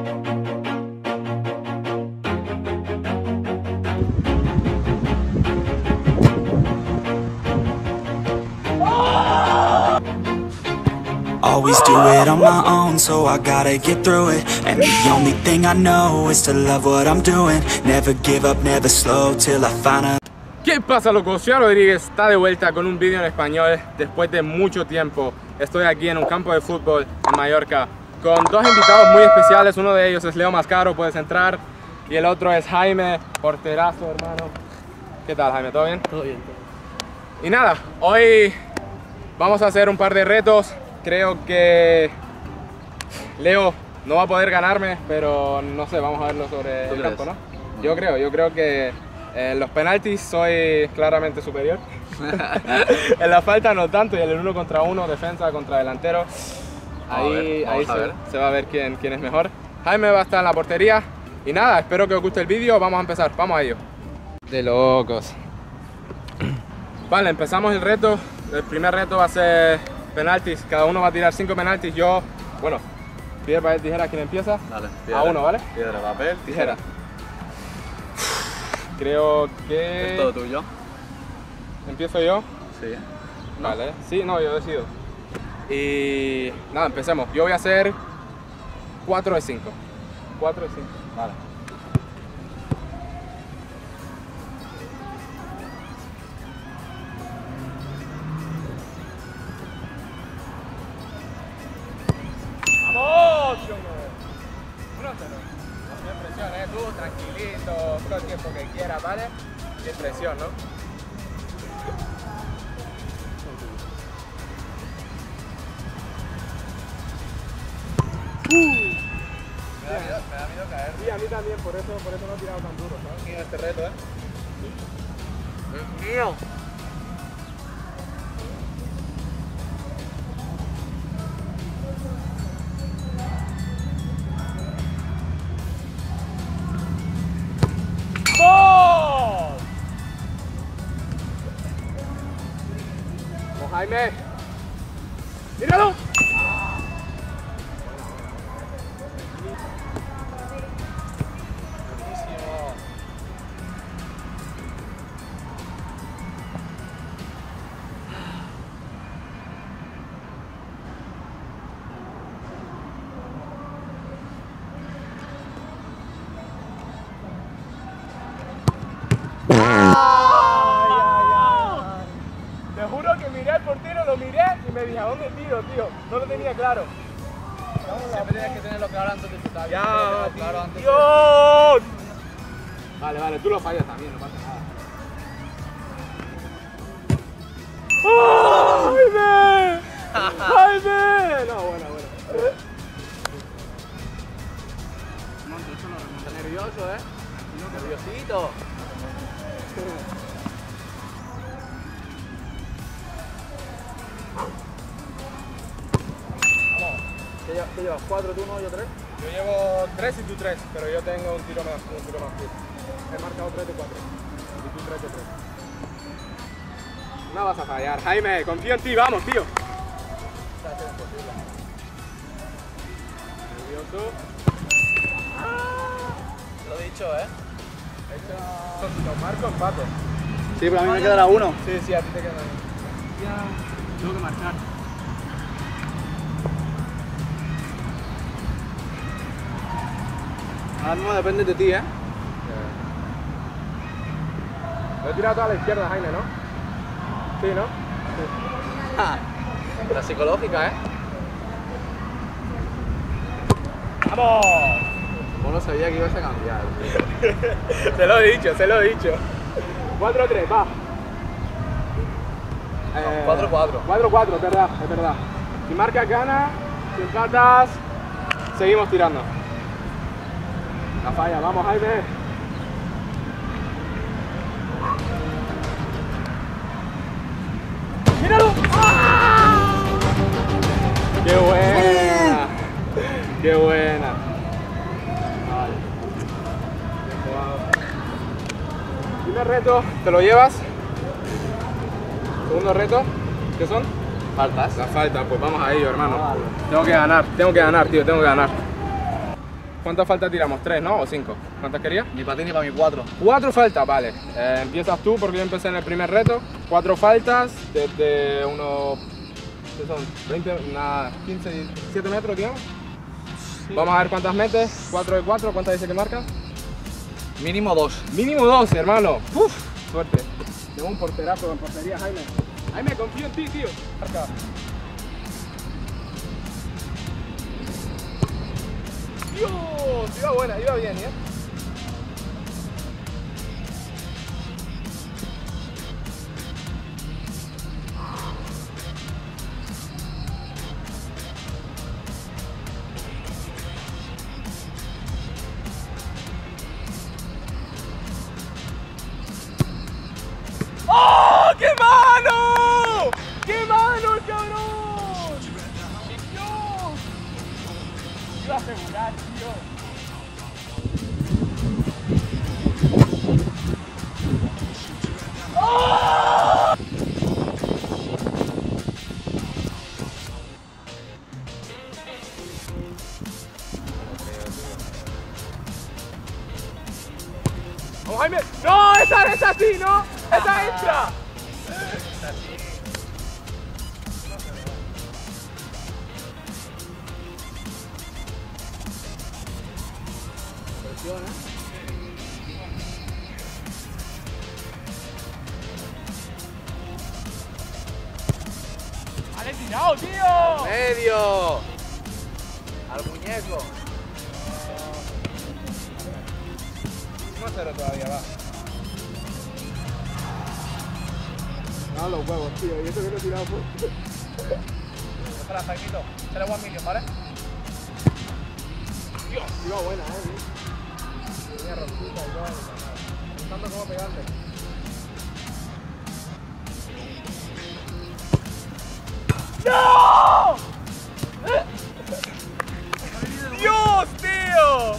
Always do it on my own, so I gotta get through it. And the only thing I know is to love what I'm doing. Never give up, never slow till I find a... ¿Qué pasa, locos? Ciudad Rodríguez está de vuelta con un vídeo en español después de mucho tiempo. Estoy aquí en un campo de fútbol en Mallorca con dos invitados muy especiales. Uno de ellos es Leo Mascaro, puedes entrar. Y el otro es Jaime, porterazo, hermano. ¿Qué tal, Jaime? ¿Todo bien? Todo bien. Y nada, hoy vamos a hacer un par de retos. Creo que Leo no va a poder ganarme, pero no sé, vamos a verlo sobre el campo, ¿no? Yo creo que en los penaltis soy claramente superior. En la falta no tanto, y en el 1 contra 1, defensa contra delantero, ahí se va a ver quién es mejor. Jaime va a estar en la portería. Y nada, espero que os guste el vídeo, vamos a empezar, vamos a ello. De locos. Vale, empezamos el reto. El primer reto va a ser penaltis, cada uno va a tirar 5 penaltis. Yo, bueno, piedra, papel, tijera, ¿quién empieza? Vale, a uno, ¿vale? Piedra, papel, Tijera. Creo que... ¿Es todo tuyo? ¿Empiezo yo? Sí. Vale, sí, no, yo decido. Y nada, empecemos. Yo voy a hacer 4 de 5. 4 de 5. Vale. ¡Vamos! 1-0. Sin presión, tú tranquilito, todo el tiempo que quieras, ¿vale? Sin presión, ¿no? Me da miedo caer. Sí, a mí también, por eso no he tirado tan duro, ¿sabes? Mío este reto, Es mío. ¡Gol! ¡Vamos, Jaime! ¡Míralo! Te juro que miré el portero, lo miré y me dije, ¿a dónde tiro, tío? No lo tenía claro. Siempre tienes que tenerlo claro antes de chutar. Ya, claro antes Dios. Vale, tú lo fallas también, no pasa nada. ¡Oh, Jaime! ¡Jaime! No, bueno. Está nervioso, nerviosito. Vamos. ¿Qué llevas? ¿4 tú, no? ¿Yo 3? Yo llevo 3 y tú 3, pero yo tengo un tiro más. He marcado 3 de 4 y tú 3 de 3. No vas a fallar. Jaime, confío en ti, vamos, tío. Está haciendo imposible. Nervioso. Te lo he dicho, Lo marco, empato. Sí, pero a mí me quedará uno. Sí, a ti te queda uno. Ya, tengo que marcar. Ahora mismo depende de ti, Lo he tirado toda a la izquierda, Jaime, ¿no? Sí, ¿no? Sí. La psicológica, ¡Vamos! Bueno, sabía que ibas a cambiar, tío. Se lo he dicho. 4-3, va. 4-4. 4-4, es verdad. Si marcas gana, si empatas, seguimos tirando. La falla, vamos, Jaime. ¡Míralo! ¡Ah! ¡Qué buena! ¡Qué buena! Vale. Bien jugado. Primer reto, te lo llevas. Segundo reto, ¿qué son? Faltas. La falta, pues vamos a ello, hermano. Vale. Tengo que ganar, tío, tengo que ganar. ¿Cuántas faltas tiramos? ¿3, no? ¿O 5? ¿Cuántas querías? Ni para ti ni para mi 4. 4 faltas, vale. Empiezas tú porque yo empecé en el primer reto. 4 faltas desde unos... ¿qué son? 20, 15, 17 metros, digamos. Sí. Vamos a ver cuántas metes. 4 de 4, ¿cuántas dice que marcas? Mínimo 2. Mínimo 2, hermano. Uf, suerte. Tengo un porterazo en portería, Jaime. Jaime, confío en ti, tío. Marca. Dios, iba buena, iba bien, ¿eh? ¡Oh! ¡Qué mano! ¡Qué mano, el cabrón! ¡Dios! Iba a asegurar, tío. ¡Oh! ¡Vamos, Jaime! ¡No! ¡Esa es así, no! ¡Esa entra! Presiona. ¡Vale, tirado, tío! ¡Medio! ¡Al muñeco! 1-0 todavía, va. No, los huevos, tío. Y eso que lo he tirado por... Espera, Jaimito. Échale one million, ¿vale? Dios, iba buena, tenía rosquita y todo. Pensando cómo pegarle. ¡No! ¡Dios, tío!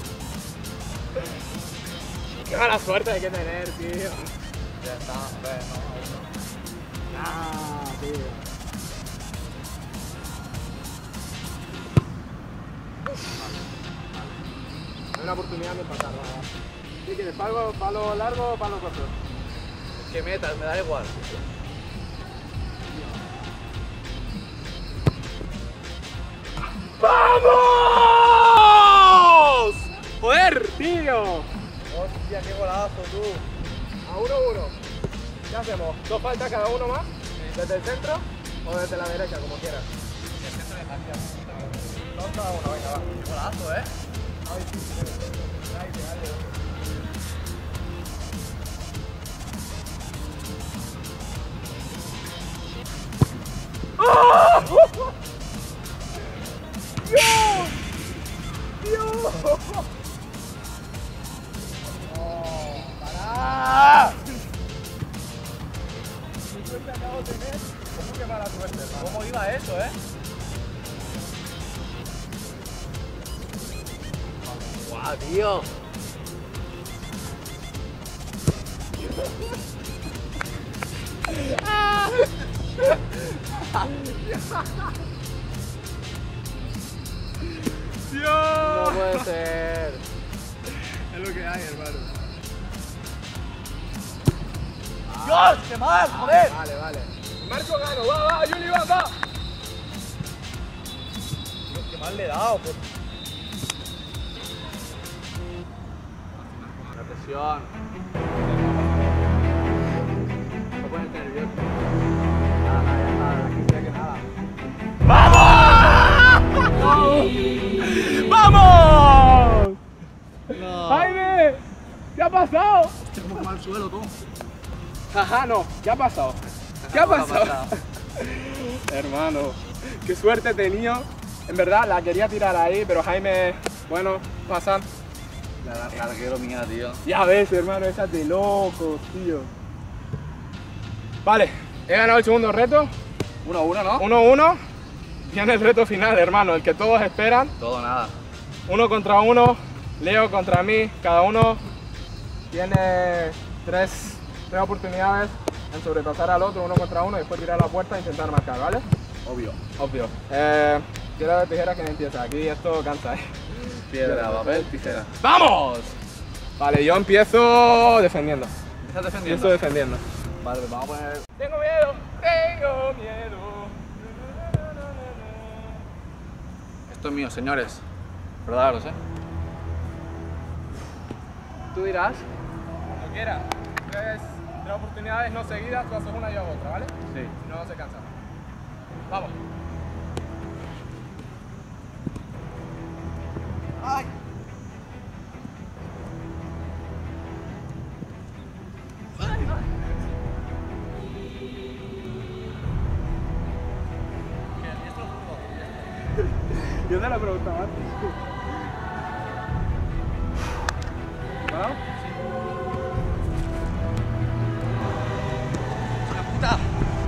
¡Qué mala suerte hay que tener, tío! Ya está, hombre, no. Ah, tío. Hay una oportunidad de empatar, ¿qué quieres? ¿Palo largo o palo corto? Que metas, me da igual. ¡Vamos! ¡Joder, tío! Hostia, qué golazo, tú. A 1-1. ¿Qué hacemos? ¿2 faltas cada uno más? ¿Desde el centro o desde la derecha, como quieras? El centro de Javier. 2 cada uno, venga, va. Qué golazo, ¿eh? Ay, sí, dale. ¡Oh! ¡Dios! ¡Dios! ¡Oh! ¡Para! Mi suerte acabo de tener. ¿Cómo que mala suerte, hermano? ¿Cómo iba eso, eh? ¡Guau, tío! ¡Dios! No puede ser. Es lo que hay, hermano. ¡Dios! ¡Qué mal! ¡Joder! Vale. Marco gano, va, Juli, va. Dios, qué mal le he dado. Por... La presión. No puedes nervioso. Nada, ya está. Aquí se ve que nada. ¡Vamos! No. ¡Jaime! ¿Qué ha pasado? Hostia, cómo quema el suelo, tú. Ajá, no. ¿Qué ha pasado? ¿Qué ha pasado? Hermano, qué suerte he tenido. En verdad, la quería tirar ahí, pero Jaime, bueno, pasa. La larguero mía, tío. Ya ves, hermano, esa es de locos, tío. Vale, he ganado el segundo reto. 1-1, ¿no? 1-1. Viene el reto final, hermano, el que todos esperan. Todo nada. 1 contra 1, Leo contra mí. Cada uno tiene tres oportunidades en sobrepasar al otro, 1 contra 1, y después tirar a la puerta e intentar marcar, ¿vale? Obvio. Obvio. Piedra de tijera, que empieza. Aquí esto cansa, ¿eh? Piedra, papel, tijera. ¡Vamos! Vale, yo empiezo defendiendo. ¿Estás defendiendo? Empiezo defendiendo. Vale, pues vamos a poner... Tengo miedo, tengo miedo. Esto es mío, señores. Recordaros, Tú dirás. Cuando quieras. 3 oportunidades no seguidas, tú haces una y yo hago otra, ¿vale? Sí. Si no, se cansa. Vamos. ¡Ay! Yo te la preguntaba antes. ¿Preparado? Sí. ¡La puta!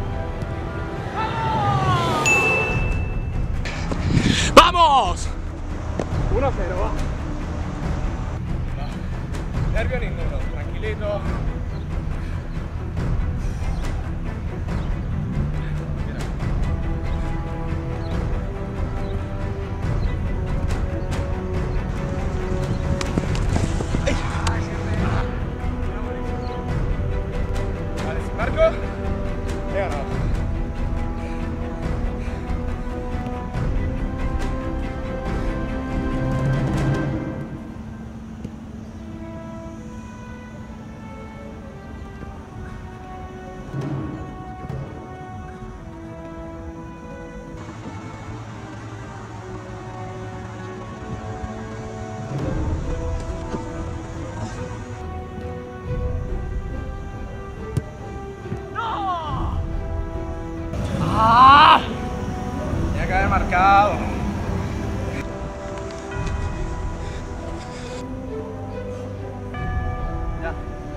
¡Vamos! 1-0, va. Nervio ninguno, tranquilito. Vale, si marco, he ganado. ¡Ah! Tenía que haber marcado. Ya.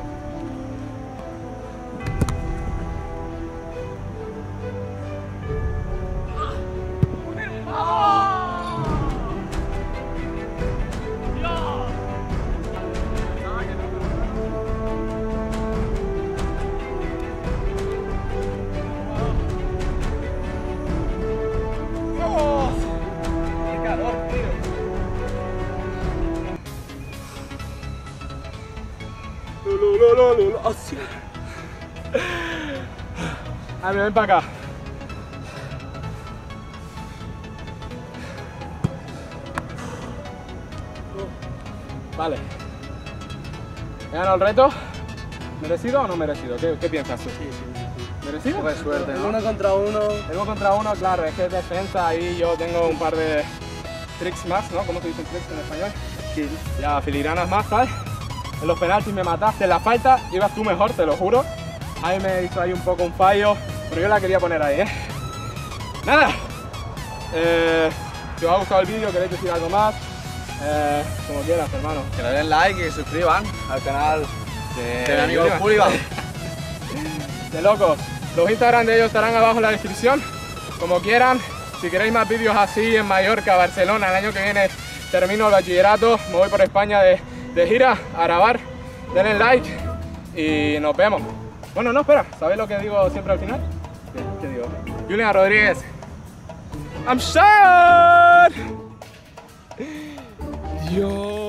¡Dios! ¡Qué calor, tío! Así. A ver, ven para acá. Vale. ¿He ganado el reto? ¿Merecido o no merecido? ¿Qué piensas tú? ¿Merecido? Un poco de suerte, ¿no? 1 contra 1. Tengo contra 1, claro, es que es defensa, ahí yo tengo un par de tricks más, ¿no? ¿Cómo se dice tricks en español? Sí. Ya, filigranas más, ¿sabes? En los penaltis me mataste, en la falta ibas tú mejor, te lo juro. Ahí me hizo ahí un poco un fallo, pero yo la quería poner ahí, ¿eh? Nada. Si os ha gustado el vídeo, queréis decir algo más, como quieras, hermano. Que le den like y que se suscriban al canal de mi amigo Hooligan. De locos. Los Instagram de ellos estarán abajo en la descripción. Como quieran. Si queréis más vídeos así en Mallorca, Barcelona, el año que viene termino el bachillerato, me voy por España de gira a grabar. Denle like y nos vemos. Bueno, no, espera. ¿Sabéis lo que digo siempre al final? ¿Qué digo? Julián Rodríguez. I'm sad. Dios.